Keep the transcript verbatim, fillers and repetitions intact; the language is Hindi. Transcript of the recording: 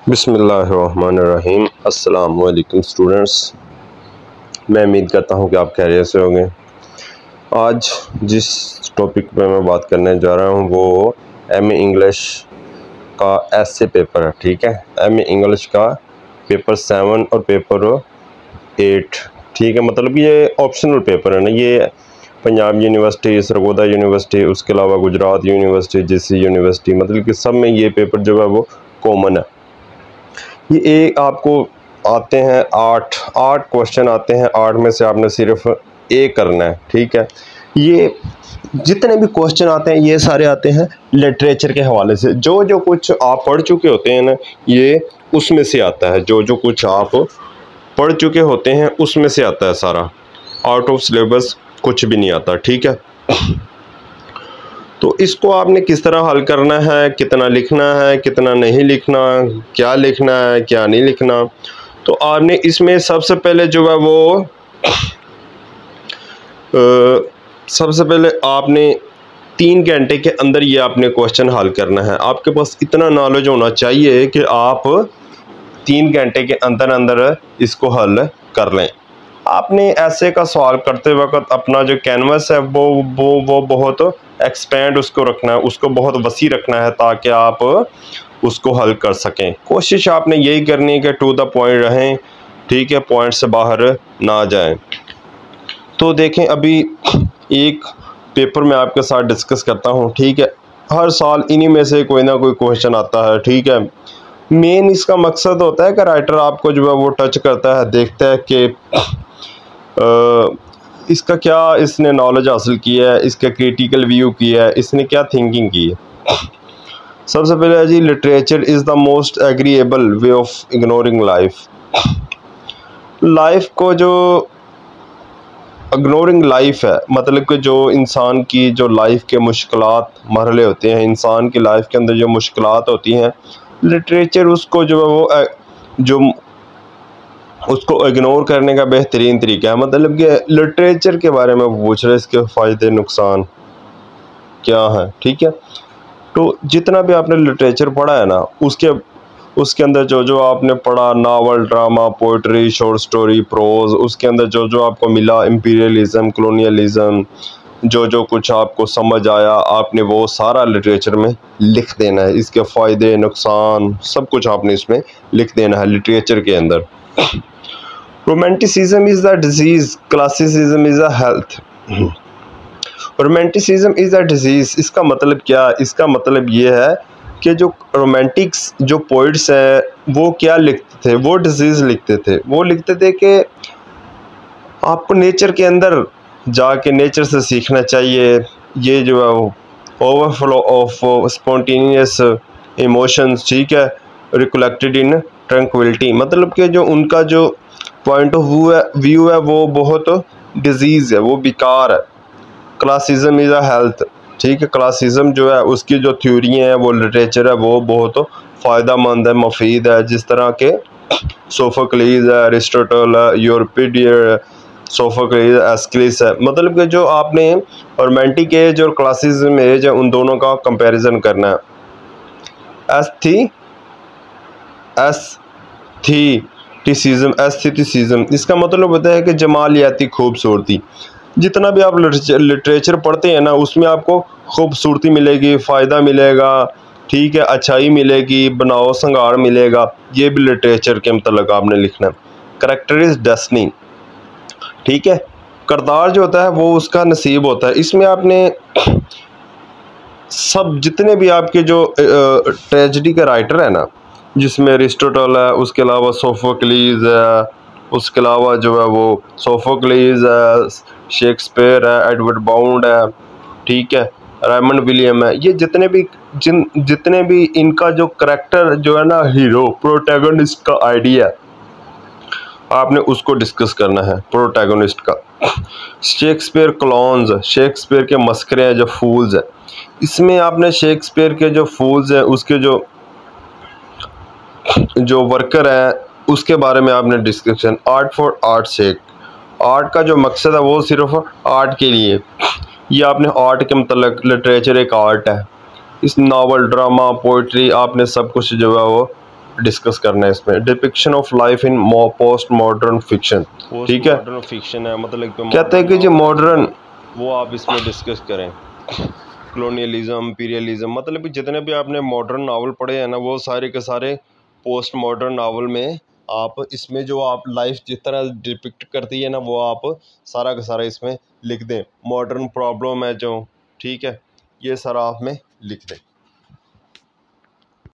बिस्मिल्लाहिर्रहमानिर्रहीम। अस्सलाम वालेकुम स्टूडेंट्स, मैं उम्मीद करता हूँ कि आप खैरियत से होंगे। आज जिस टॉपिक पे मैं बात करने जा रहा हूँ वो एम ए इंग्लिश का ऐसे पेपर है। ठीक है, एम ए इंग्लिश का पेपर सेवन और पेपर एट। ठीक है, मतलब ये ऑप्शनल पेपर है ना। ये पंजाब यूनिवर्सिटी, सरगोदा यूनिवर्सिटी, उसके अलावा गुजरात यूनिवर्सिटी, जीसी यूनिवर्सिटी, मतलब कि सब में ये पेपर जो है वो कॉमन है। ये एक आपको आते हैं आठ आठ क्वेश्चन आते हैं। आठ में से आपने सिर्फ एक करना है। ठीक है, ये जितने भी क्वेश्चन आते हैं ये सारे आते हैं लिटरेचर के हवाले से। जो जो कुछ आप पढ़ चुके होते हैं ना, ये उसमें से आता है। जो जो कुछ आप पढ़ चुके होते हैं उसमें से आता है सारा। आउट ऑफ सिलेबस कुछ भी नहीं आता। ठीक है, तो इसको आपने किस तरह हल करना है, कितना लिखना है, कितना नहीं लिखना, क्या लिखना है, क्या नहीं लिखना, तो आपने इसमें सबसे पहले जो है वो आ, सबसे पहले आपने तीन घंटे के अंदर ये आपने क्वेश्चन हल करना है। आपके पास इतना नॉलेज होना चाहिए कि आप तीन घंटे के अंदर अंदर इसको हल कर लें। आपने ऐसे का सवाल करते वक्त अपना जो कैनवस है वो वो वो बहुत एक्सपेंड उसको रखना है, उसको बहुत वसी रखना है ताकि आप उसको हल कर सकें। कोशिश आपने यही करनी है कि टू द पॉइंट रहें। ठीक है, पॉइंट से बाहर ना जाएं। तो देखें, अभी एक पेपर में आपके साथ डिस्कस करता हूँ। ठीक है, हर साल इन्हीं में से कोई ना कोई क्वेश्चन आता है। ठीक है, मेन इसका मकसद होता है कि राइटर आपको जो है वो टच करता है, देखता है कि इसका क्या इसने नॉलेज हासिल किया है, इसका क्रिटिकल व्यू किया है, इसने क्या थिंकिंग की है। सबसे पहले जी, literature is the most agreeable way of ignoring life. Life को जो इग्नोरिंग लाइफ है, मतलब कि जो इंसान की जो लाइफ के मुश्किलात मरहले होते हैं, इंसान की लाइफ के अंदर जो मुश्किलात होती हैं, लिटरेचर उसको जो है वो जो उसको इग्नोर करने का बेहतरीन तरीका है। मतलब कि लिटरेचर के बारे में पूछ रहे, इसके फ़ायदे नुकसान क्या हैं। ठीक है, तो जितना भी आपने लिटरेचर पढ़ा है ना, उसके उसके अंदर जो जो आपने पढ़ा, novel, drama, poetry, short story, prose, उसके अंदर जो जो आपको मिला, इम्पीरियलिज़म, कॉलोनियलिज़म, जो जो कुछ आपको समझ आया, आपने वो सारा लिटरेचर में लिख देना है। इसके फ़ायदे नुकसान सब कुछ आपने इसमें लिख देना है लिटरेचर के अंदर। Romanticism is the disease, classicism is a health. Romanticism is a disease, इसका मतलब क्या? इसका मतलब ये है कि जो रोमांटिक्स जो पोइट्स हैं वो क्या लिखते थे, वो डिजीज़ लिखते थे। वो लिखते थे कि आपको नेचर के अंदर जाके नेचर से सीखना चाहिए। ये जो है ओवरफ्लो ऑफ स्पॉन्टेनियस इमोशंस, ठीक है, रिकलेक्टेड इन ट्रंक्विलिटी, मतलब कि जो उनका जो पॉइंट ऑफ व्यू है व्यू है वो बहुत डिजीज़ है, वो बेकार है। Classicism is a health. ठीक है, क्लासिज्म जो है उसकी जो थ्योरी है, वो लिटरेचर है, वो बहुत फ़ायदेमंद है, मुफीद है। जिस तरह के सोफोक्लीज है, अरिस्टोटल है, यूरोपिडियर, सोफोक्लीज, एस्किलिस है। मतलब कि जो आपने रोमांटिक एज और क्लासिज्म एज है उन दोनों का कंपैरिजन करना है। एस्थी एस थी टिसिज्म, एस्थेटिसिज्म, इसका मतलब होता है कि जमालियाती खूबसूरती। जितना भी आप लिटरेचर पढ़ते हैं ना, उसमें आपको खूबसूरती मिलेगी, फ़ायदा मिलेगा, ठीक है, अच्छाई मिलेगी, बनाओ संगार मिलेगा। ये भी लिटरेचर के मतलब आपने लिखना है। करैक्टर इज डेस्टिनी, ठीक है, किरदार जो होता है वो उसका नसीब होता है। इसमें आपने सब जितने भी आपके जो ट्रेजेडी के राइटर है ना, जिसमें अरिस्टोटल है, उसके अलावा सोफोक्लीज है, उसके अलावा जो है वो सोफोक्लीज है, शेक्सपियर है, एडवर्ड बाउंड है, ठीक है, रेमंड विलियम है। ये जितने भी जिन जितने भी इनका जो करैक्टर जो है ना, हीरो प्रोटैगनिस्ट का आइडिया, आपने उसको डिस्कस करना है प्रोटैगनिस्ट का। शेक्सपियर क्लोन्स, शेक्सपियर के मस्करे हैं जो फूल्स हैं। इसमें आपने शेक्सपियर के जो फूल्स हैं उसके जो जो वर्कर है उसके बारे में आपने discussion. Art for art sake, art का जो मकसद है वो सिर्फ आर्ट के लिए। ये आपने आर्ट के मतलब लिटरेचर एक आर्ट है। इस नावल, ड्रामा, पोइट्री आपने सब कुछ जो है वो डिस्कस करना है इसमें। Depiction of life in post modern fiction, ठीक है। मॉडर्न फिक्शन है, मतलब कहते हैं कि जो मॉडर्न, वो आप इसमें डिस्कस करें। कॉलोनियलिज्म, इंपीरियलिज्म, मतलब कि जितने भी आपने मॉडर्न नावल पढ़े हैं ना, वो सारे के सारे पोस्ट मॉडर्न नावल में आप इसमें जो आप लाइफ जिस तरह डिपिक्ट करती है ना, वो आप सारा का सारा इसमें लिख दें। मॉडर्न प्रॉब्लम है जो, ठीक है, ये सारा आप में लिख दें।